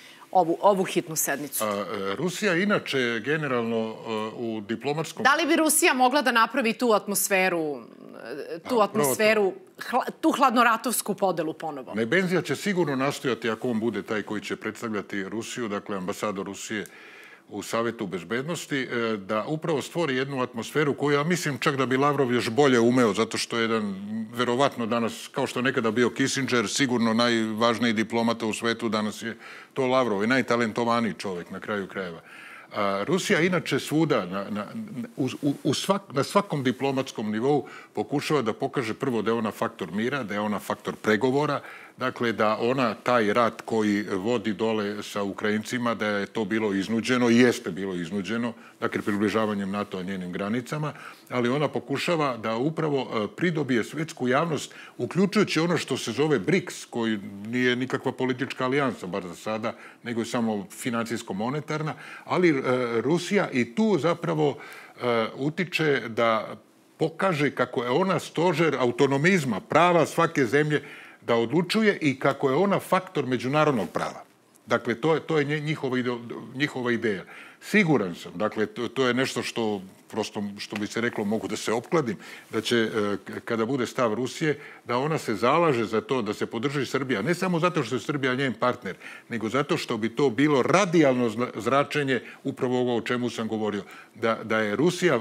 ovu hitnu sednicu? Rusija inače generalno u diplomatskom... Da li bi Rusija mogla da napravi tu atmosferu, tu hladnoratovsku podelu ponovo? Nebenzija će sigurno nastojati, ako on bude taj koji će predstavljati Rusiju, dakle ambasador Rusije u Savetu bezbednosti, da upravo stvori jednu atmosferu koju ja mislim čak da bi Lavrov još bolje umeo, zato što je jedan, verovatno danas, kao što je nekada bio Kissinger, sigurno najvažniji diplomata u svetu, danas je to Lavrov i najtalentovaniji čovek na kraju krajeva. Rusija inače svuda, na svakom diplomatskom nivou pokušava da pokaže prvo da je ona faktor mira, da je ona faktor pregovora, dakle da ona taj rat koji vodi dole sa Ukrajincima, da je to bilo iznuđeno i jeste bilo iznuđeno, dakle približavanjem NATO-a njenim granicama, ali ona pokušava da upravo pridobije svetsku javnost, uključujući ono što se zove BRICS, koji nije nikakva politička alijansa, bar za sada, nego je samo financijsko-monetarna, ali Rusija i tu zapravo utiče da pokaže kako je ona stožer autonomizma, prava svake zemlje da odlučuje i kako je ona faktor međunarodnog prava. Dakle, to je njihova ideja. Siguran sam, dakle, to je nešto što, prosto, što bi se reklo, mogu da se opkladim, da će, kada bude stav Rusije, da ona se zalaže za to da se podrži Srbija, ne samo zato što je Srbija njen partner, nego zato što bi to bilo radijalno zračenje upravo ovo o čemu sam govorio. Da je Rusija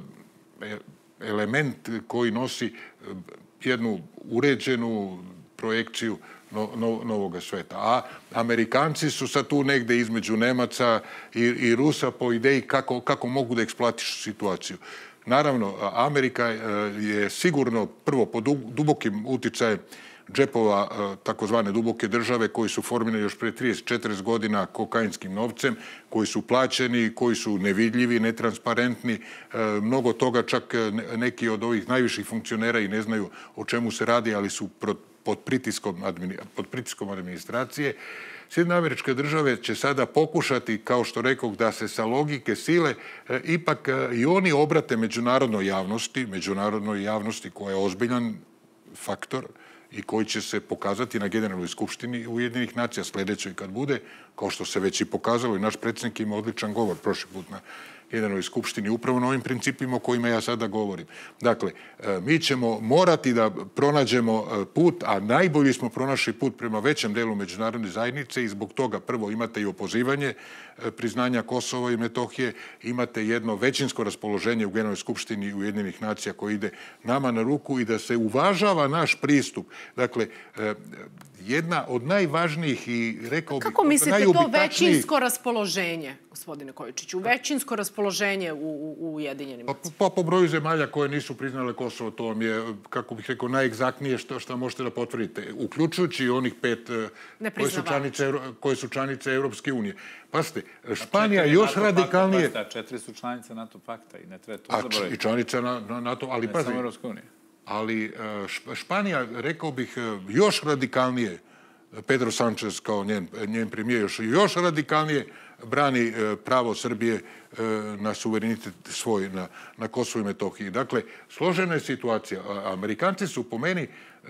element koji nosi jednu uređenu projekciju novog sveta. A Amerikanci su sad tu negde između Nemaca i Rusa po ideji kako mogu da eksploatišu situaciju. Naravno, Amerika je sigurno prvo pod dubokim uticajem džepova takozvane duboke države koji su formirani još pre 30-40 godina kokainskim novcem, koji su plaćeni, koji su nevidljivi, netransparentni. Mnogo toga čak neki od ovih najviših funkcionera i ne znaju o čemu se radi, ali su pod pritiskom administracije. Sjedinjene Američke Države će sada pokušati, kao što rekoh, da se sa logike sile ipak i oni obrate međunarodnoj javnosti koja je ozbiljan faktor i koji će se pokazati na Generalnoj skupštini Ujedinjenih nacija sledećoj kad bude, kao što se već i pokazalo i naš predsjednik ima odličan govor prošli put na Generalnoj skupštini upravo na ovim principima o kojima ja sada govorim. Dakle, mi ćemo morati da pronađemo put, a najbolji smo pronašli put prema većem delu međunarodne zajednice i zbog toga prvo imate i opozivanje priznanja Kosova i Metohije, imate jedno većinsko raspoloženje u Generalnoj skupštini Ujedinjenih nacija koje ide nama na ruku i da se uvažava naš pristup. Dakle, jedna od najvažnijih i rekao bih kako mislite to većinsko raspoloženje, gospodine Kojičiću, većinsko raspoloženje u Ujedinjenim nacijama? Po broju zemalja koje nisu priznale Kosovo, to vam je, kako bih rekao, najegzaktnije što možete da potvrdite, uključujući i onih 5 koje su članice Evropske unije. Pazite, Španija još radikalnije... 4 su članice NATO pakta i ne treba to zaboraviti. I članice NATO, ali pazi... Ne samo Evropske unije. Ali Španija, rekao bih, još radikalnije, Pedro Sanchez kao njen premijer, još radikalnije brani pravo Srbije na suverenitet svoj na Kosovu i Metohiji. Dakle, složena je situacija. Amerikanci su po meni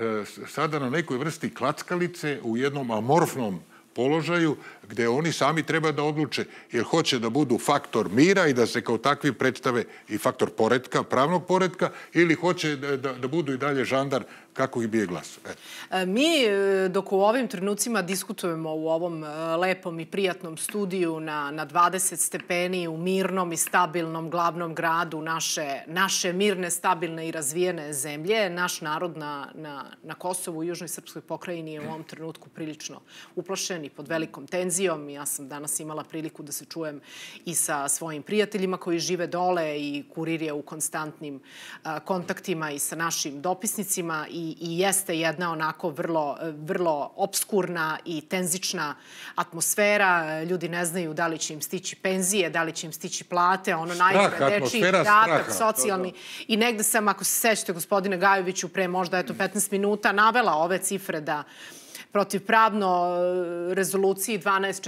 sada na nekoj vrsti klackalice u jednom amorfnom položaju gde oni sami treba da odluče jer hoće da budu faktor mira i da se kao takvi predstave i faktor poretka, pravnog poretka ili hoće da budu i dalje žandar kako ih bije glas. Mi dok u ovim trenucima diskutujemo u ovom lepom i prijatnom studiju na 20 stepeni u mirnom i stabilnom glavnom gradu naše mirne, stabilne i razvijene zemlje, naš narod na Kosovu i Južnoj srpskoj pokrajini je u ovom trenutku prilično uplašen i pod velikom tenzijom. Ja sam danas imala priliku da se čujem i sa svojim prijateljima koji žive dole i Kurir je u konstantnim kontaktima i sa našim dopisnicima i jeste jedna onako vrlo obskurna i tenzična atmosfera. Ljudi ne znaju da li će im stići penzije, da li će im stići plate, ono najzve dečiji datak, socijalni. I negde sam, ako se sećate, gospodine Gajoviću, pre možda 15 minuta navela ove cifre da protivpravno rezoluciji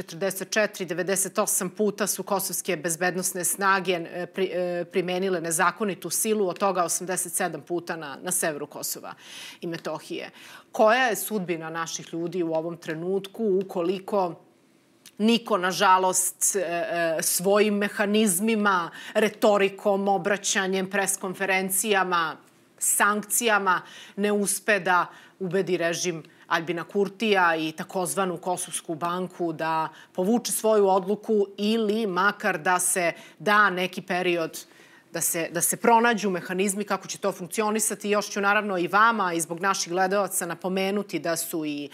1244, 98 puta su kosovske bezbednosne snage primenile nezakonitu silu, od toga 87 puta na severu Kosova i Metohije. Koja je sudbina naših ljudi u ovom trenutku ukoliko niko, nažalost, svojim mehanizmima, retorikom, obraćanjem, preskonferencijama, sankcijama ne uspe da ubedi režim Aljbina Kurtija i takozvanu Kosovsku banku da povuče svoju odluku ili makar da se da neki period da se pronađu mehanizmi kako će to funkcionisati. Još ću naravno i vama i zbog naših gledalaca napomenuti da su i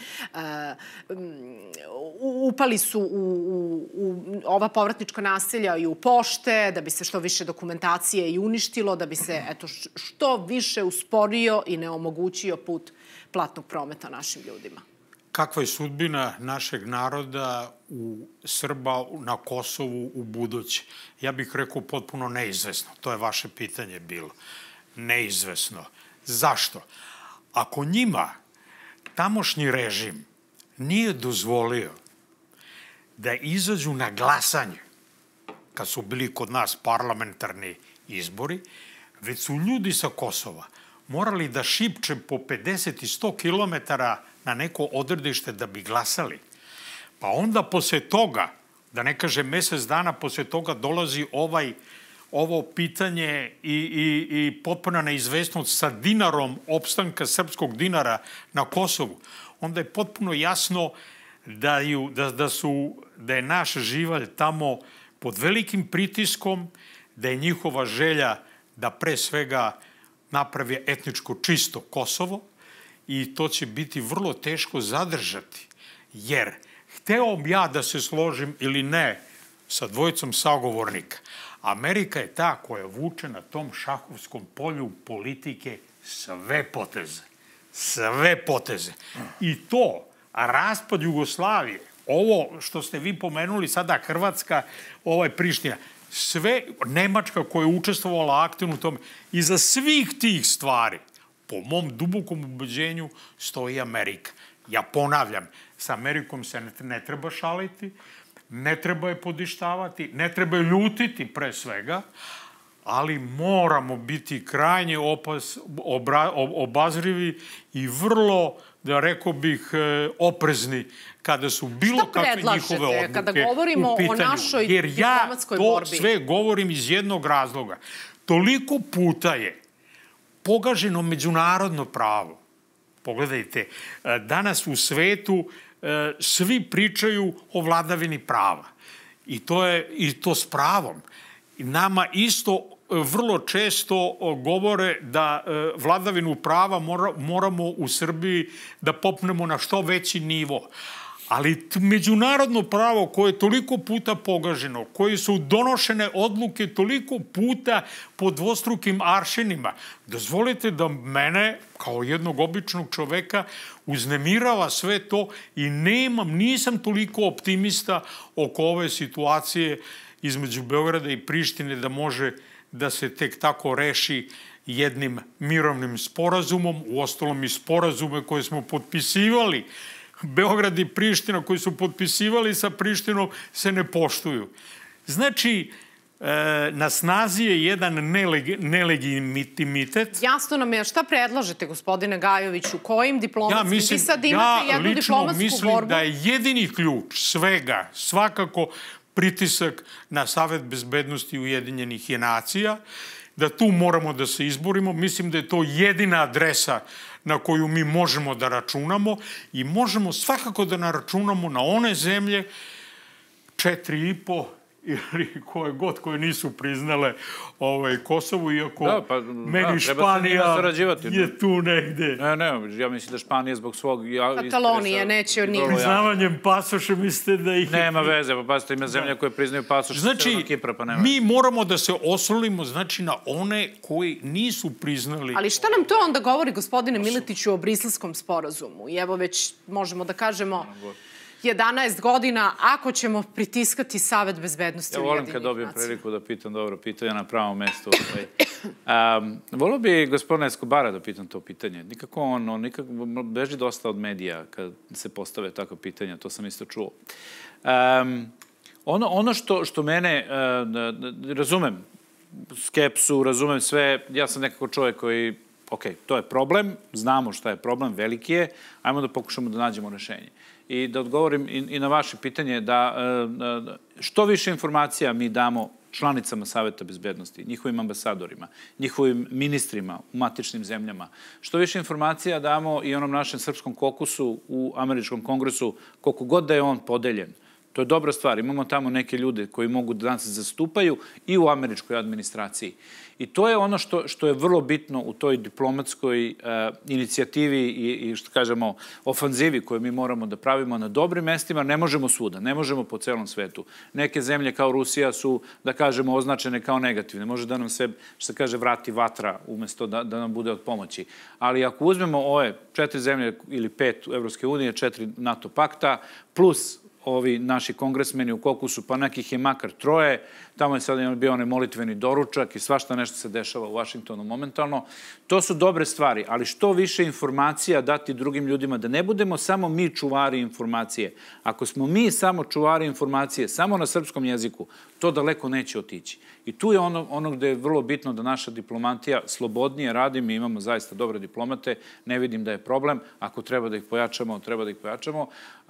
upali su u ova povratnička naselja i u pošte, da bi se što više dokumentacije i uništilo, da bi se što više usporio i neomogućio put platnog prometa našim ljudima. Kakva je sudbina našeg naroda u Srba na Kosovu u buduće? Ja bih rekao potpuno neizvesno. To je vaše pitanje bilo. Neizvesno. Zašto? Ako njima tamošnji režim nije dozvolio da izađu na glasanje, kad su bili kod nas parlamentarni izbori, već su ljudi sa Kosova morali da šipče po 50 i 100 kilometara na neko odredište da bi glasali. Pa onda posle toga, da ne kažem mesec dana posle toga, dolazi ovo pitanje i potpuna neizvesnost sa dinarom, opstanka srpskog dinara na Kosovu. Onda je potpuno jasno da je naš živalj tamo pod velikim pritiskom, da je njihova želja da pre svega napravi etničko čisto Kosovo i to će biti vrlo teško zadržati. Jer, hteo ja da se složim ili ne sa dvojicom sagovornika, Amerika je ta koja vuče na tom šahovskom polju politike sve poteze. Sve poteze. I to, raspad Jugoslavije, ovo što ste vi pomenuli sada, Hrvatska, Priština, sve, Nemačka koja je učestvovala aktivno u tome, iza svih tih stvari, po mom dubokom ubeđenju, stoji Amerika. Ja ponavljam, sa Amerikom se ne treba šaliti, ne treba je podištavati, ne treba je ljutiti pre svega, ali moramo biti krajnje obazrivi i vrlo, da rekao bih, oprezni kada su bilo kakve njihove odluke kada govorimo u pitanju. o našoj jer ja diplomatskoj borbi? to sve govorim iz jednog razloga. Toliko puta je pogaženo međunarodno pravo. Pogledajte, danas u svetu svi pričaju o vladavini prava. I to s pravom. Nama isto vrlo često govore da vladavinu prava moramo u Srbiji da popnemo na što veći nivo. Ali međunarodno pravo koje je toliko puta pogaženo, koje su donošene odluke toliko puta po dvostrukim aršinima, dozvolite da mene, kao jednog običnog čoveka, uznemirava sve to i nisam toliko optimista oko ove situacije između Beograda i Prištine da može da se tek tako reši jednim mirovnim sporazumom, uostalom i sporazume koje smo potpisivali, Beograd i Priština koji su potpisivali sa Prištinom se ne poštuju. Znači, na snazi je jedan nelegitimitet. Jasno nam je. Šta predlažete, gospodine Gajoviću? Kojim diplomatskim? Vi sad imate jednu diplomatsku borbu. Ja lično mislim da je jedini ključ svega, svakako, pritisak na Savet bezbednosti Ujedinjenih nacija, da tu moramo da se izborimo. Mislim da je to jedina adresa na koju mi možemo da računamo i možemo svakako da računamo na one zemlje 4,5 ili koje god koje nisu priznale Kosovo, iako meni Španija je tu negde. Ne, ja mislim da Španija zbog svog... Katalonije neće ni... Priznavanjem pasoša mislite da ih... Nema veze, pa pasite, ima zemlja koje priznaju pasoš Severnog Kipra, pa nema. Mi moramo da se oslonimo, na one koji nisu priznali... Ali šta nam to onda govori, gospodine Miletiću, o Briselskom sporazumu? I evo već možemo da kažemo 11 godina, ako ćemo pritiskati Savet bezbednosti Ujedinjenih nacija. Ja volim kad dobijem priliku da pitam dobro pitanja na pravom mestu. Volio bi gospodina Escobara da pitam to pitanje. Nikako on beži dosta od medija kad se postave takve pitanja, to sam isto čuo. Ono što mene, razumem skepsu, razumem sve, ja sam nekako čovjek koji, ok, to je problem, znamo šta je problem, veliki je, ajmo da pokušamo da nađemo rešenje. I da odgovorim i na vaše pitanje da što više informacija mi damo članicama Saveta bezbednosti, njihovim ambasadorima, njihovim ministrima u matičnim zemljama, što više informacija damo i onom našem srpskom kokusu u Američkom kongresu, koliko god da je on podeljen. To je dobra stvar. Imamo tamo neke ljude koji mogu da nas zastupaju i u američkoj administraciji. I to je ono što je vrlo bitno u toj diplomatskoj inicijativi i što kažemo ofanzivi koju mi moramo da pravimo na dobrim mestima. Ne možemo svuda, ne možemo po celom svetu. Neke zemlje kao Rusija su, da kažemo, označene kao negativne. Može da nam sve, što se kaže, vrati vatra umesto da nam bude od pomoći. Ali ako uzmemo ove 4 zemlje ili 5 Evropske unije, 4 NATO pakta, plus ovi naši kongresmeni u kokusu, pa nekih je makar 3, tamo je sad bio onaj molitveni doručak i svašta nešto se dešava u Vašingtonu momentalno. To su dobre stvari, ali što više informacija dati drugim ljudima, da ne budemo samo mi čuvari informacije. Ako smo mi samo čuvari informacije, samo na srpskom jeziku, to daleko neće otići. I tu je ono gde je vrlo bitno da naša diplomatija slobodnije radi. Mi imamo zaista dobre diplomate, ne vidim da je problem. Ako treba da ih pojačamo, treba da ih pojačamo.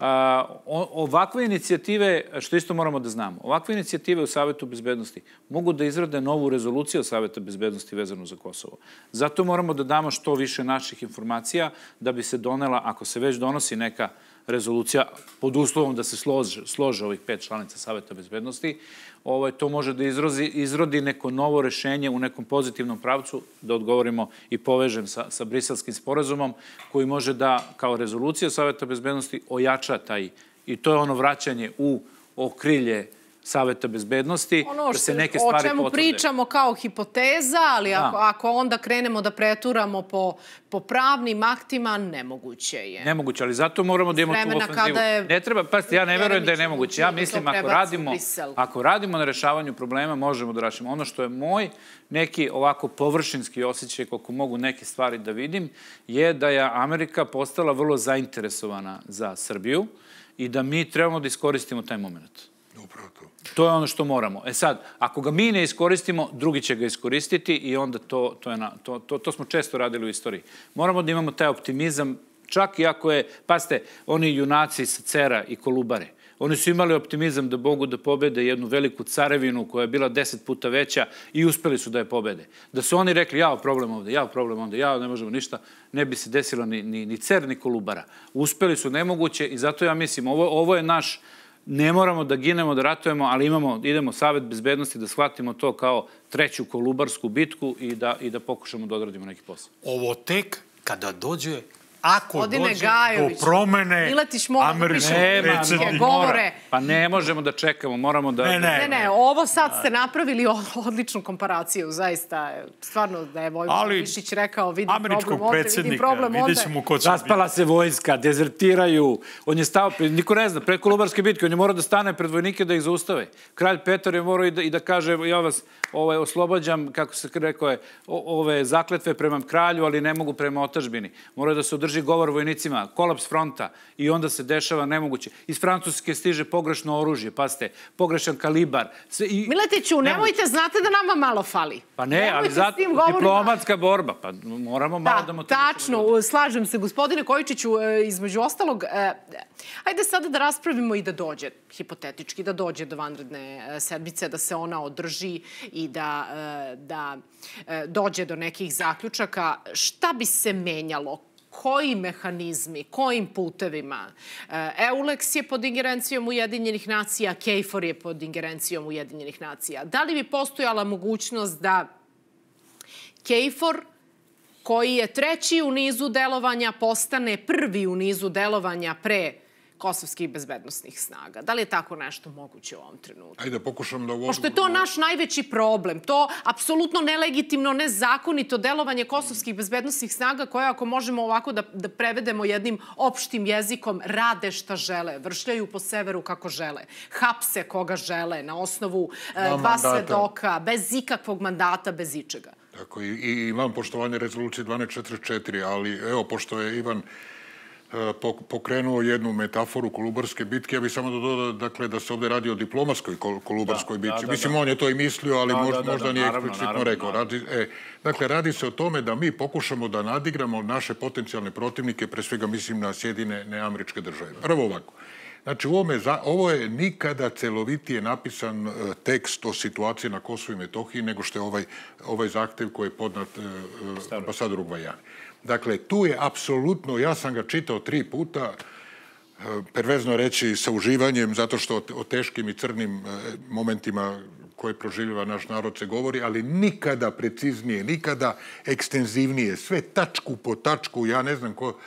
Ovakve inicijative, što isto moramo da znamo, ovakve inicijative u Savetu bezbednosti mogu da izrade novu rezoluciju Saveta bezbednosti vezanu za Kosovo. Zato moramo da damo što više naših informacija da bi se donela, ako se već donosi neka rezolucija, pod uslovom da se slože ovih 5 članica Saveta bezbednosti, to može da izrodi neko novo rešenje u nekom pozitivnom pravcu, da odgovorimo i povežem sa Briselskim sporazumom, koji može da, kao rezolucija Saveta bezbednosti, ojača taj, i to je ono vraćanje u okrilje Saveta bezbednosti, da se neke stvari potvrde. O čemu pričamo kao hipoteza, ali ako onda krenemo da preturamo po pravnim aktima, nemoguće je. Nemoguće, ali zato moramo da imamo tu ofenzivu. Ne treba, pazite, ja ne verujem da je nemoguće. Ja mislim, ako radimo na rešavanju problema, možemo da rešimo. Ono što je moj neki ovako površinski osjećaj, koliko mogu neke stvari da vidim, je da je Amerika postala vrlo zainteresovana za Srbiju i da mi trebamo da iskoristimo taj moment. Upravo to. To je ono što moramo. E sad, ako ga mi ne iskoristimo, drugi će ga iskoristiti i onda to smo često radili u istoriji. Moramo da imamo taj optimizam, čak i ako je, pazite, oni junaci sa Cera i Kolubare, oni su imali optimizam da mogu da pobede jednu veliku carevinu koja je bila 10 puta veća i uspeli su da je pobede. Da su oni rekli, jao problem ovde, ne možemo ništa, ne bi se desilo ni Cer ni Kolubara. Uspeli su nemoguće i zato ja mislim, ovo je naš, ne moramo da ginemo, da ratujemo, ali idemo Savet bezbednosti da shvatimo to kao treću Kolubarsku bitku i da pokušamo da odradimo neki posao. Ovo tek kada dođe, ako dođe do promene američkog predsjednika. Pa ne možemo da čekamo, moramo da... Ne, ovo sad ste napravili odličnu komparaciju, zaista. Stvarno da je Vojvođa Višić rekao, vidim problem ovde. Raspala se vojska, dezertiraju, on je stao, niko ne zna, pred Kolubarske bitke, on je morao da stane pred vojnike da ih zaustave. Kralj Petar je morao i da kaže, ja vas oslobađam, kako se rekao je, ove zakletve prema kralju, ali ne mogu prema otadžbini. Moraju da se održi govor vojnicima, kolaps fronta i onda se dešava nemoguće. Iz Francuske stiže pogrešno oružje, pazite, pogrešan kalibar. Miletiću, nemojte, znate da nama malo fali. Pa ne, ali zato diplomatska borba, pa moramo malo da motivišemo. Tačno, slažem se, gospodine Kojičiću, između ostalog, ajde sada da raspravimo i da dođe, hipotetički, da dođe do vanredne sedmice, da se ona održi i da dođe do nekih zaključaka. Šta bi se menjalo? Koji mehanizmi, kojim putevima? EULEX je pod ingerencijom Ujedinjenih nacija, KFOR je pod ingerencijom Ujedinjenih nacija. Da li bi postojala mogućnost da KFOR, koji je treći u nizu delovanja, postane prvi u nizu delovanja pre kosovskih bezbednosnih snaga? Da li je tako nešto moguće u ovom trenutku? Ajde, pokušam da u odgovoru... Pošto je to naš najveći problem. To apsolutno nelegitimno, nezakonito delovanje kosovskih bezbednosnih snaga koje, ako možemo ovako da prevedemo jednim opštim jezikom, rade šta žele, vršljaju po severu kako žele, hapse koga žele, na osnovu dva svedoka, bez ikakvog mandata, bez ičega. Tako, i imam poštovanje rezolucije 1244, ali evo, pošto je Ivan pokrenuo jednu metaforu Kolubarske bitke, ja bih samo dodao, dakle, da se ovde radi o diplomatskoj Kolubarskoj bitci. Mislim, on je to i mislio, ali možda nije eksplicitno rekao. Dakle, radi se o tome da mi pokušamo da nadigramo naše potencijalne protivnike, pre svega mislim na Sjedinjene Američke Države. Prvo ovako. Znači, ovo je nikada celovitije napisan tekst o situaciji na Kosovu i Metohiji nego što je ovaj zahtev koji je podnat ambasadoru Gvajane. Dakle, tu je apsolutno, ja sam ga čitao 3 puta, perverzno reći sa uživanjem, zato što o teškim i crnim momentima koje proživljava naš narod se govori, ali nikada preciznije, nikada ekstenzivnije, sve tačku po tačku, ja ne znam ko...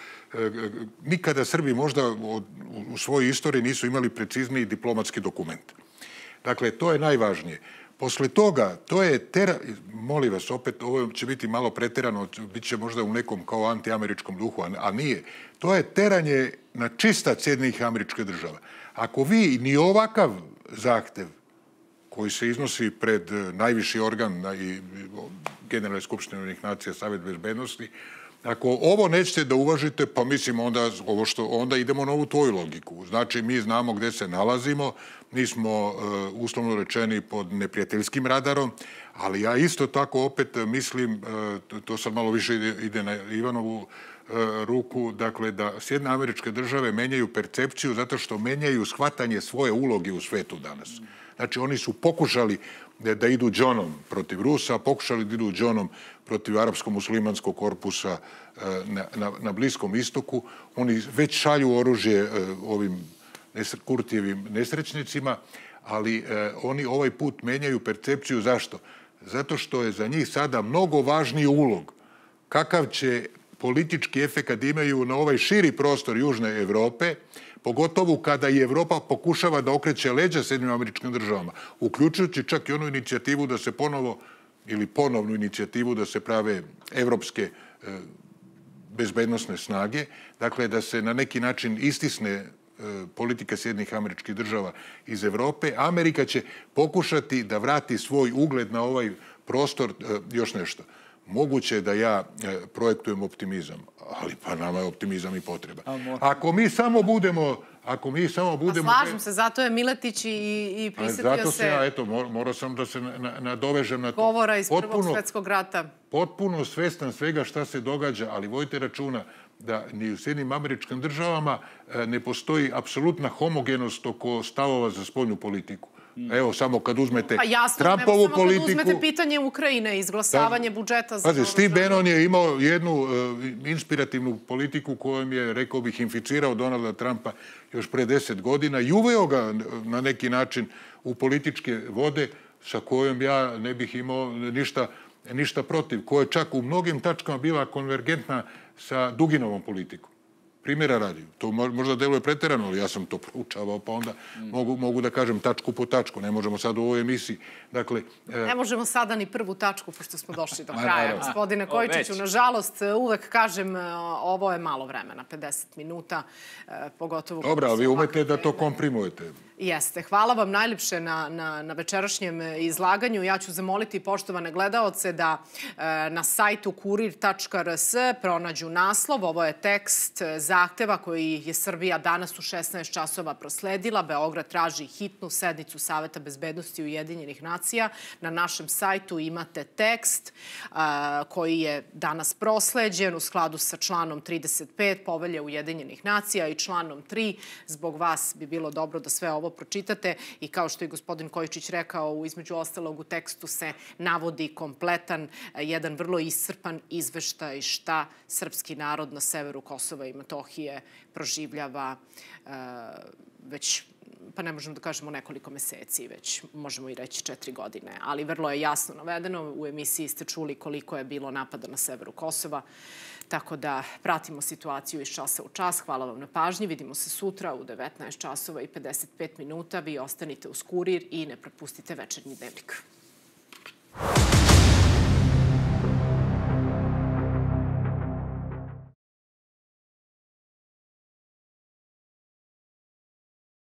Nikada Srbi možda u svojoj istoriji nisu imali precizniji diplomatski dokument. Dakle, to je najvažnije. Posle toga, to je, molim vas, opet, ovo će biti malo preterano, bit će možda u nekom kao antiameričkom duhu, a nije. To je teranje na čistac Sjedinjenih Američkih Država. Ako vi ni ovakav zahtev koji se iznosi pred najviši organ i Generalne skupštine Ujedinjenih nacija, Savet bezbednosti, ako ovo nećete da uvažite, pa mislim onda idemo na ovu tvoju logiku. Znači, mi znamo gde se nalazimo, mi smo uslovno rečeni pod neprijateljskim radarom, ali ja isto tako opet mislim, to sad malo više ide na Ivanovu ruku, dakle da Sjedinjene Američke Države menjaju percepciju zato što menjaju shvatanje svoje uloge u svetu danas. Znači, oni su pokušali da idu džonom protiv Rusa, pokušali da idu džonom protiv arapsko-muslimanskog korpusa na Bliskom istoku. Oni već šalju oružje ovim Kurtijevim nesrećnicima, ali oni ovaj put menjaju percepciju. Zašto? Zato što je za njih sada mnogo važniji ulog. Kakav će politički efekt imaju na ovaj širi prostor Južne Evrope, pogotovo kada i Evropa pokušava da okreće leđa Sjedinjenim Američkim Državama, uključujući čak i onu inicijativu da se ponovnu inicijativu da se prave evropske bezbednosne snage, dakle da se na neki način istisne politika Sjedinjenih Američkih Država iz Evrope. Amerika će pokušati da vrati svoj ugled na ovaj prostor. Još nešto. Moguće je da ja projektujem optimizam, ali pa nama je optimizam i potreba. Ako mi samo budemo Ako mi samo budemo... Slažem se, zato je Miletić i prisetio se... Zato se ja, eto, morao sam da se nadovežem na to. Govora iz Prvog svjetskog rata. Potpuno svestan svega šta se događa, ali vojte računa da ni u Sjedinjenim Američkim Državama ne postoji apsolutna homogenost oko stavova za spoljnu politiku. Evo, samo kad uzmete Trumpovu politiku... Samo kad uzmete pitanje Ukrajine, izglasavanje budžeta za... Pazi, Steve Bannon je imao jednu inspirativnu politiku kojom je, rekao bih, inficirao Donalda Trumpa još pre 10 godina i uveo ga na neki način u političke vode sa kojom ja ne bih imao ništa protiv, koja je čak u mnogim tačkama bila konvergentna sa Duginovom politikom. Primjera radi. To možda deluje preterano, ali ja sam to proučavao, pa onda mogu da kažem tačku po tačku. Ne možemo sad u ovoj emisiji. Dakle... Ne možemo sada ni prvu tačku, pošto smo došli do kraja. Gospodine Kojičiću, nažalost, uvek kažem, ovo je malo vremena, 50 minuta, pogotovo... Dobro, ali vi umete da to komprimujete. Jeste. Hvala vam najljepše na večerašnjem izlaganju. Ja ću zamoliti poštovane gledaoce da na sajtu kurir.rs pronađu naslov. Ovo je tekst zahteva koji je Srbija danas u 16 časova prosledila. Beograd traži hitnu sednicu Saveta bezbednosti Ujedinjenih nacija. Na našem sajtu imate tekst koji je danas prosleđen u skladu sa članom 35 Povelje Ujedinjenih nacija i članom 3. Zbog vas bi bilo dobro da sve ovo pročitate i kao što je gospodin Kojičić rekao, između ostalog u tekstu se navodi kompletan, jedan vrlo iscrpan izveštaj šta srpski narod na severu Kosova i Metohije proživljava već, pa ne možemo da kažemo nekoliko meseci, već možemo i reći 4 godine, ali vrlo je jasno navedeno. U emisiji ste čuli koliko je bilo napada na severu Kosova, tako da pratimo situaciju iz časa u čas. Hvala vam na pažnji. Vidimo se sutra u 19 časova i 55 minuta. Vi ostanite uz Kurir i ne propustite Večernji dnevnik.